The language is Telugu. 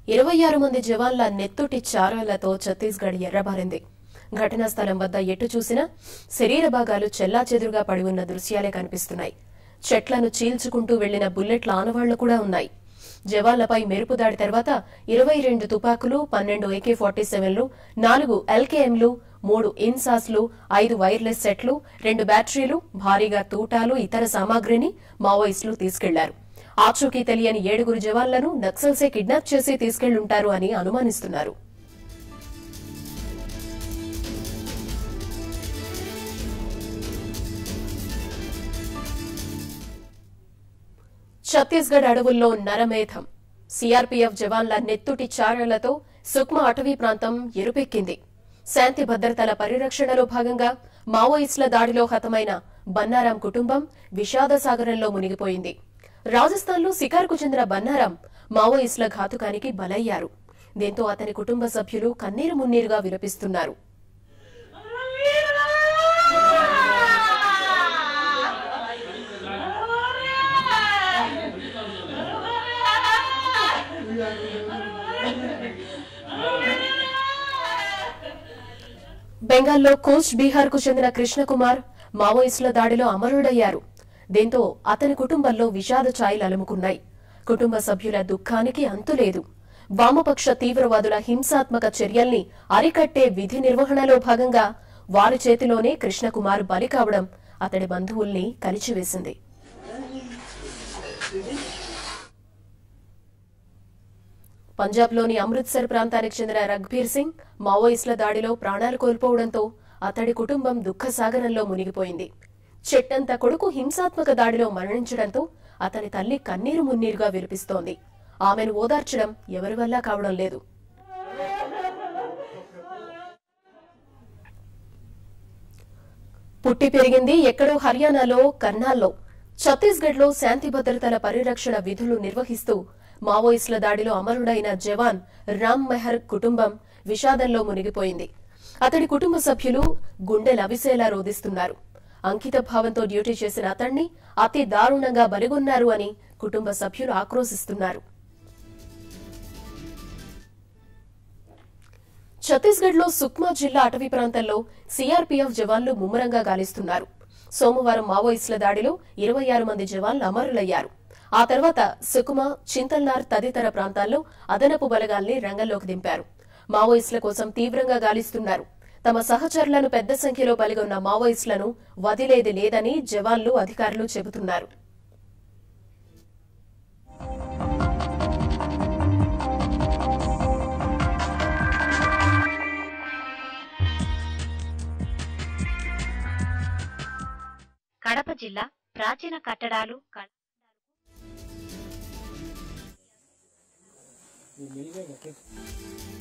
26 మంది జవాన్ల నెత్తుటి చారాలతో ఛత్తీస్గఢ్ ఎర్రబారింది. ఘటనా స్థలం వద్ద ఎటు చూసినా శరీర భాగాలు చెల్లాచెదురుగా పడి ఉన్న దృశ్యాలే కనిపిస్తున్నాయి. చెట్లను చీల్చుకుంటూ వెళ్లిన బుల్లెట్ల ఆనవాళ్లు కూడా ఉన్నాయి. జవాన్లపై మెరుపు దాడి తర్వాత 22 తుపాకులు, 12 AK-47లు, 4 LKMలు, 3 ఇన్సాస్లు, 5 వైర్లెస్ సెట్లు, 2 బ్యాటరీలు, భారీగా తూటాలు, ఇతర సామాగ్రిని మావోయిస్టులు తీసుకెళ్లారు. ఆచూకీ తెలియని 7 జవాన్లను నక్సల్సే కిడ్నాప్ చేసి తీసుకెళ్లుంటారు అని అనుమానిస్తున్నారు. ఛత్తీస్గఢ్ అడవుల్లో నరమేధం. CRPF జవాన్ల నెత్తుటి చారలతో సుక్మా అటవీ ప్రాంతం ఎరుపెక్కింది. శాంతి భద్రతల పరిరక్షణలో భాగంగా మావోయిస్టుల దాడిలో హతమైన బన్నారాం కుటుంబం విషాద సాగరంలో మునిగిపోయింది. రాజస్థాన్లో శికార్కు చెందిన బన్నారాం మావోయిస్టుల ఘాతుకానికి బలయ్యారు. దీంతో అతని కుటుంబ సభ్యులు కన్నీరు మున్నీరుగా విలపిస్తున్నారు. బెంగాల్లో కోస్ట్ బీహార్ కు చెందిన కృష్ణకుమార్ మావోయిస్టుల దాడిలో అమరుడయ్యారు. దీంతో అతని కుటుంబంలో విషాద ఛాయలు అలుముకున్నాయి. కుటుంబ సభ్యుల దుఃఖానికి అంతులేదు. వామపక్ష తీవ్రవాదుల హింసాత్మక చర్యల్ని అరికట్టే విధి నిర్వహణలో భాగంగా వారి చేతిలోనే కృష్ణకుమార్ బలి కావడం అతడి బంధువుల్ని కలిచివేసింది. పంజాబ్లోని అమృత్సర్ ప్రాంతానికి చెందిన రఘ్బీర్ సింగ్ మావోయిస్టుల దాడిలో ప్రాణాలు కోల్పోవడంతో అతడి కుటుంబం దుఃఖసాగరంలో మునిగిపోయింది. చెట్టంత కొడుకు హింసాత్మక దాడిలో మరణించడంతో అతని తల్లి కన్నీరు మున్నీరుగా విలపిస్తోంది. ఆమెను ఓదార్చడం ఎవరి వల్ల కావడం లేదు. పుట్టి పెరిగింది ఎక్కడో హర్యానాలో కర్నాల్లో. ఛత్తీస్గఢ్లో శాంతి భద్రతల పరిరక్షణ విధులు నిర్వహిస్తూ మావోయిస్టుల దాడిలో అమరుడైన జవాన్ రామ్ మెహర్ కుటుంబం విషాదంలో మునిగిపోయింది. అతడి కుటుంబ సభ్యులు గుండెలవిసేలా రోదిస్తున్నారు. అంకిత భావంతో డ్యూటీ చేసిన అతణ్ణి అతి దారుణంగా బలిగొన్నారు అని కుటుంబ సభ్యులు ఆక్రోశిస్తున్నారు. ఛత్తీస్గఢ్లో సుక్మా జిల్లా అటవీ ప్రాంతంలో CRPF జవాన్లు ముమ్మరంగా గాలిస్తున్నారు. సోమవారం మావోయిస్టుల దాడిలో 26 మంది జవాన్లు అమరులయ్యారు. ఆ తర్వాత సుకుమా, చింతల్నార్ తదితర ప్రాంతాల్లో అదనపు బలగాల్ని రంగంలోకి దింపారు. మావోయిస్టుల కోసం తీవ్రంగా గాలిస్తున్నారు. తమ సహచరులను పెద్ద సంఖ్యలో బలిగొన్న మావోయిస్టులను వదిలేది లేదని జవాన్లు, అధికారులు చెబుతున్నారు. కడప జిల్లా ప్రాచీన కట్టడాలు मिल गएगा